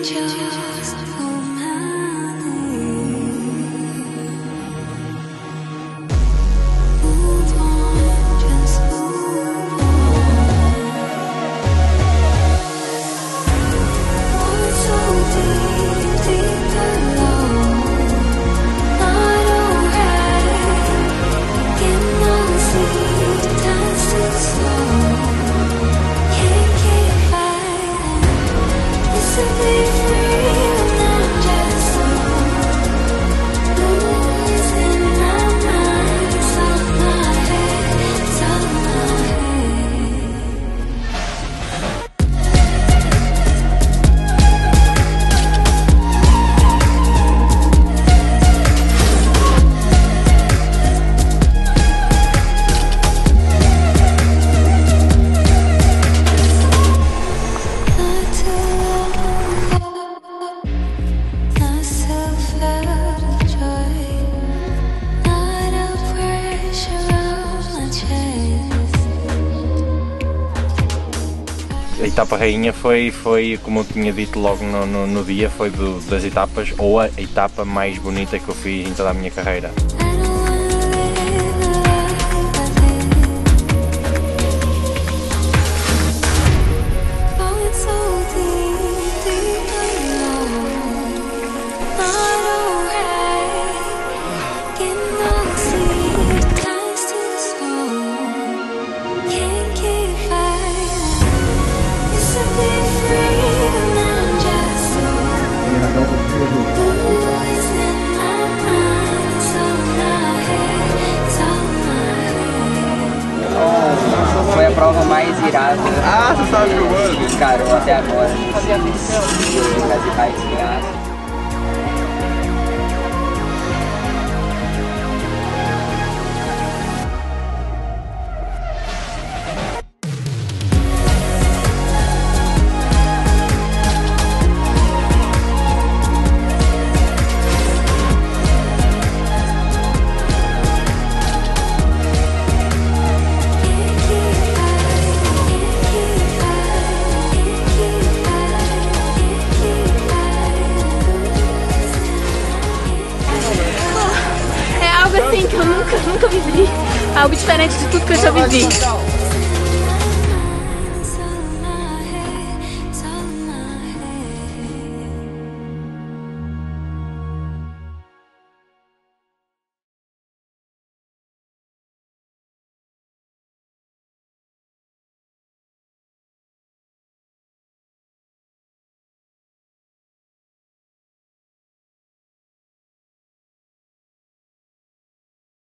A etapa rainha foi, como eu tinha dito logo no dia, foi das etapas, ou a etapa mais bonita que eu fiz em toda a minha carreira. Foi a prova mais irada. Ah, você sabe filmando? Encarou até agora. Das etapas iradas. Assim que eu nunca vivi, algo diferente de tudo que eu já vivi.